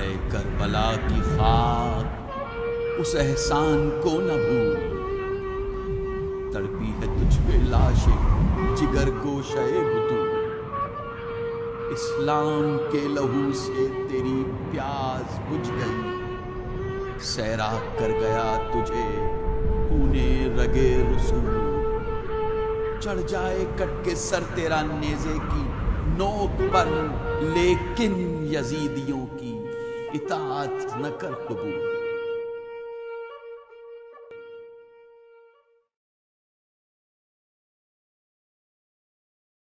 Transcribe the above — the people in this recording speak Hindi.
करबला की खाक उस एहसान को न भूल। तड़पी है तुझ पे लाशें जिगर गोशे बुतूल। इस्लाम के लहू से तेरी प्यास बुझ गई। सैराब कर गया तुझे खूने रगे रसूल। चढ़ जाए कट के सर तेरा नेज़े की नोक पर, लेकिन यजीदियों की इताअत न कर कबूल।